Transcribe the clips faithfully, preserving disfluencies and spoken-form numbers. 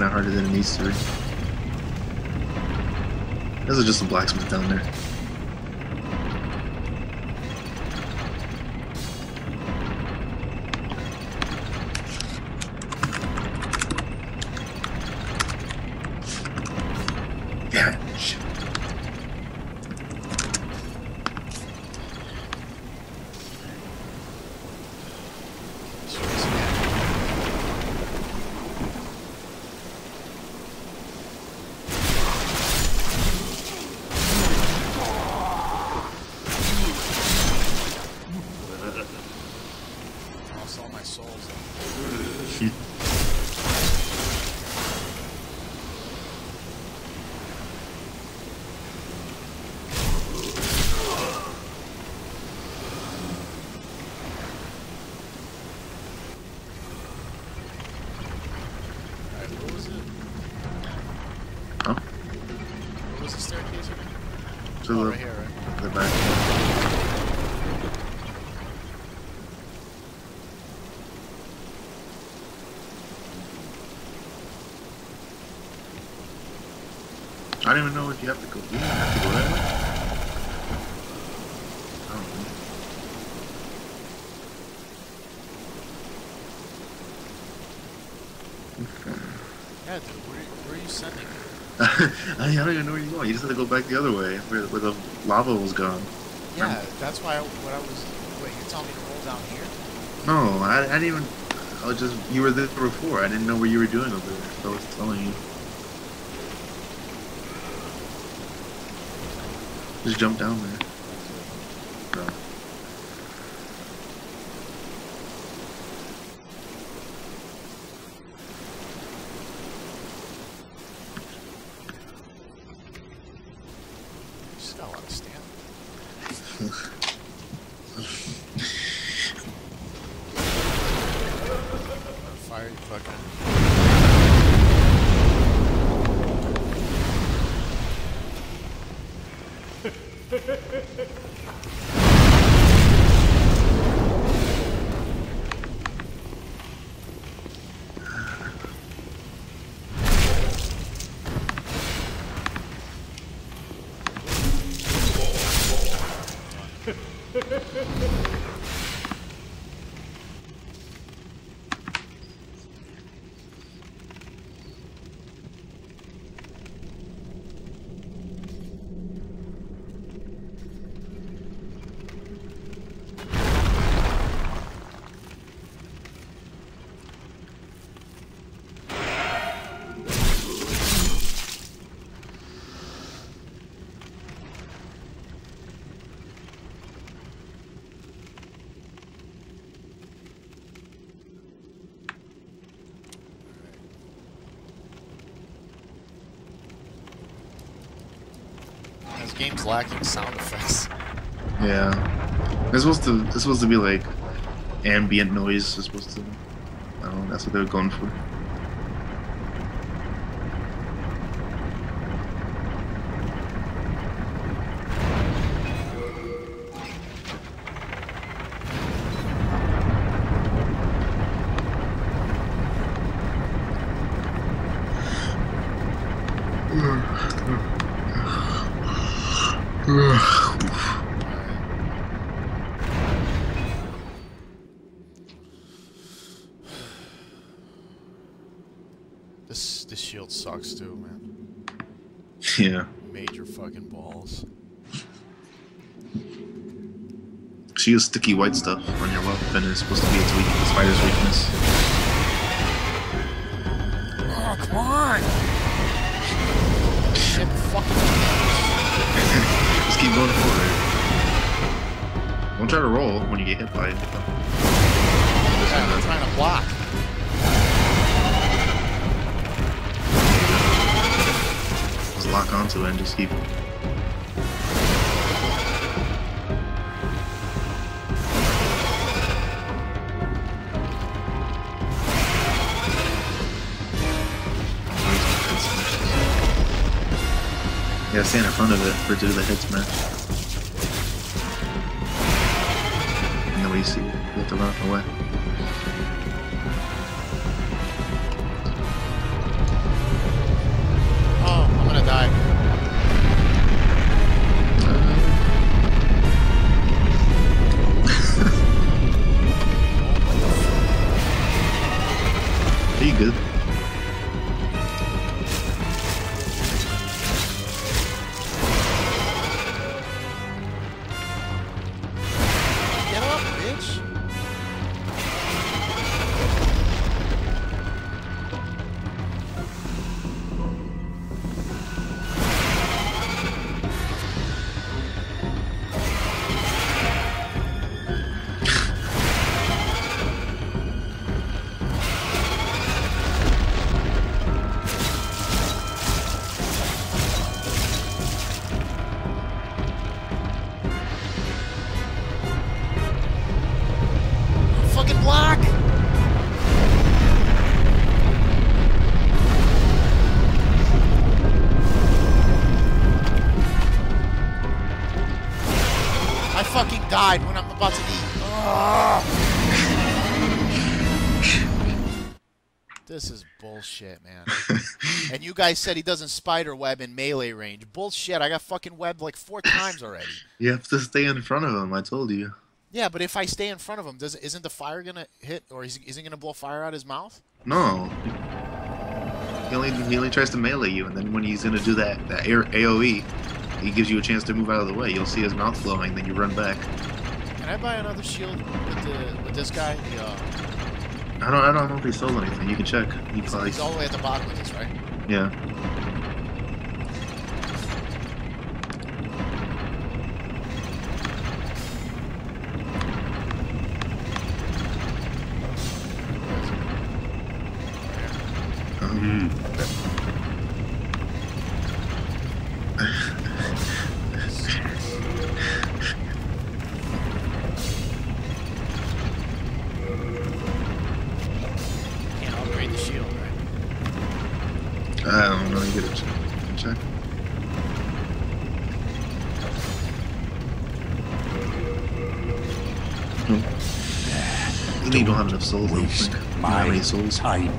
making it harder than it needs to be. This is just a blacksmith down there. Damn it. Shit. Lost all my souls. Alright, what was it? Huh? What was the staircase again? To Oh, the, right here, right? the back. I don't even know if you have to go. You don't have to go that way. I don't know. Yeah, dude, where, where are you sending me? I don't even know where you're going. You just have to go back the other way, where, where the lava was gone. Yeah, that's why I, what I was... Wait, you're telling me to roll down here? No, I, I didn't even. I was just. You were there before. I didn't know what you were doing over there. So I was telling you. Just jump down there. No. You just got a lot of stamina. Fire you fucking... This game's lacking sound effects. Yeah. It's supposed to. It's supposed to be like ambient noise. It's supposed to. I don't know. That's what they were going for. This this shield sucks too, man. Yeah. Major fucking balls. She used sticky white stuff on your weapon. It's supposed to be its weak, the spider's weakness. Oh, come on! Shit, fucking. Just keep going forward. Don't try to roll when you get hit by it. Yeah, I'm trying to block. Just lock onto it and just keep. Yeah, stand in front of it for it to do the hit smash. And then when you see it, you have to run away. I fucking died when I'm about to eat. Ugh. This is bullshit, man. And you guys said he doesn't spider web in melee range. Bullshit, I got fucking webbed like four times already. You have to stay in front of him, I told you. Yeah, but if I stay in front of him, does isn't the fire gonna hit, or is, isn't gonna blow fire out his mouth? No. He only he only tries to melee you, and then when he's gonna do that that A O E, he gives you a chance to move out of the way. You'll see his mouth glowing, then you run back. Can I buy another shield with the with this guy? The, uh, I don't I don't know if he sold anything. You can check. He he's, probably, he's all the way at the bottom of this, right? yeah. Um, Can't upgrade the shield, right? I don't know. You get a check. You can check. Hmm. You don't have enough souls. I don't Waste think. You don't my have any souls. time.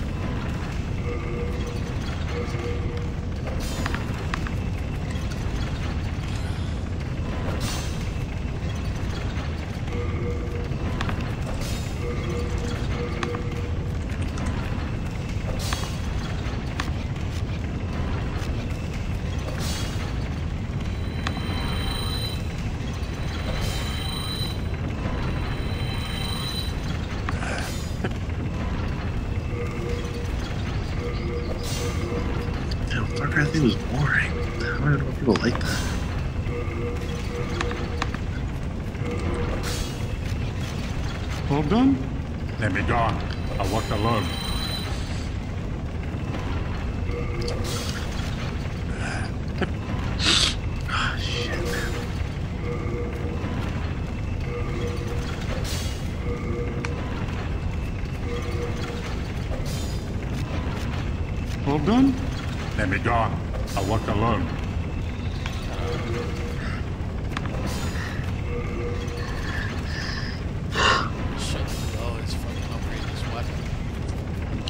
Damn, Far Cry three was boring. I don't know if people like that. All done? Let me go. I work alone. Ah, shit. All done? Let me go. I work alone. Shit. Oh, it's fucking upgrade this weapon.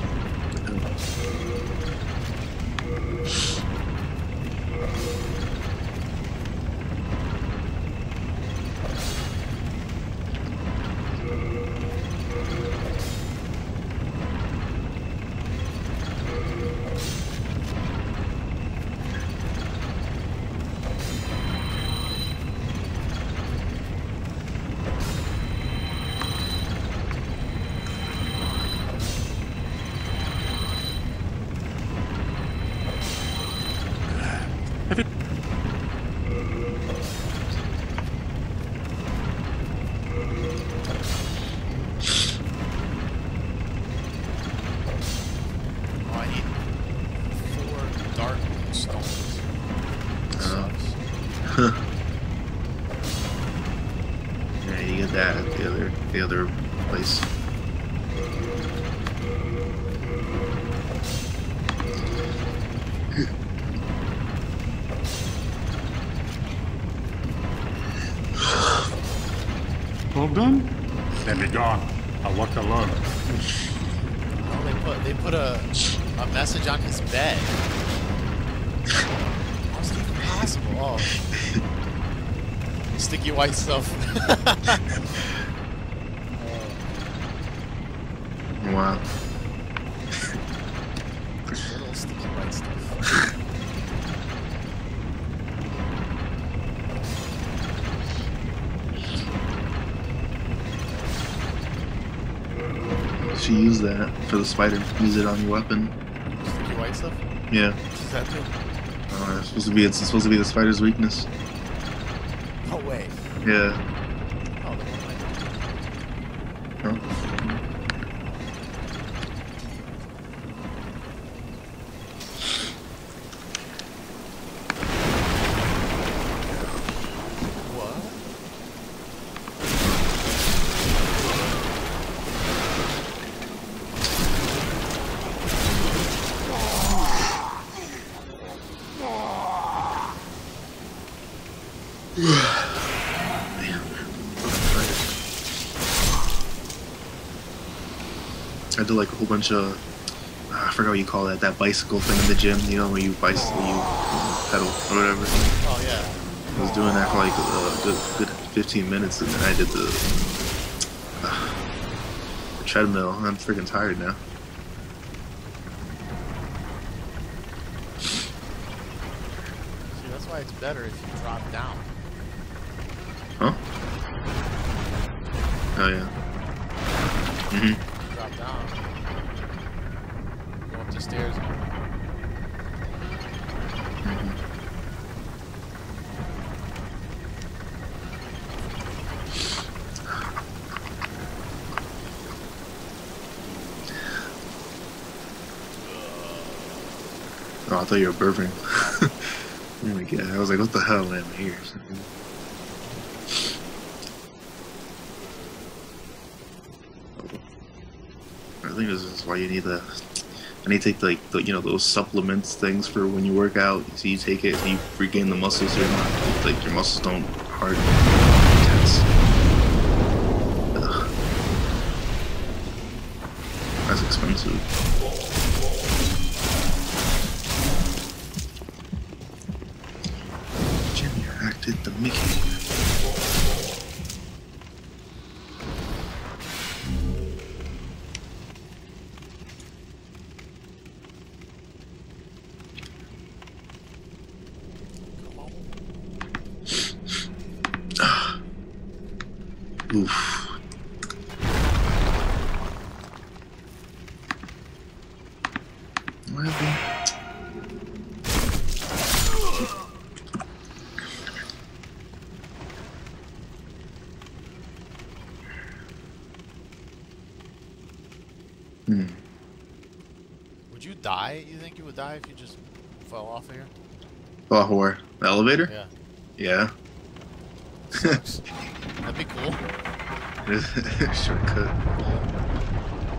Oh, I need four dark stones. Oh. Sucks. Yeah, you get that at the other the other place. All done? Let me go. I work alone. Oh, they put they put a a message on his bed. How's it even possible? Oh, sticky white stuff. Wow. Little sticky white stuff. She used that for the spider. Use it on your weapon. Sticky white stuff. Yeah. What's that do? Uh, it's supposed to be it's supposed to be the spider's weakness. No way. Yeah. Oh, then what am I doing? Huh? What? I do like a whole bunch of uh, I forgot what you call that. That bicycle thing in the gym. You know, where you bicycle, you pedal or whatever. Oh yeah. I was doing that for like a good, good fifteen minutes, and then I did the, uh, the treadmill. I'm freaking tired now. See, that's why it's better if you drop down. Huh? Oh yeah. Mhm. Drop down. Go up the stairs. Mhm. Oh, I thought you were burping. Oh my god, I was like, what the hell, man, I'm here. I think this is why you need the. I need to take like the, you know, those supplements things for when you work out. So you take it, and you regain the muscles. So you're not, like your muscles don't harden. Intense. Ugh. That's expensive. Jimmy acted the Mickey. Oof. What happened? Hmm. Would you die? You think you would die if you just fell off of here? Oh, where? The elevator? Yeah. Yeah. Sucks. That'd be cool. Shortcut.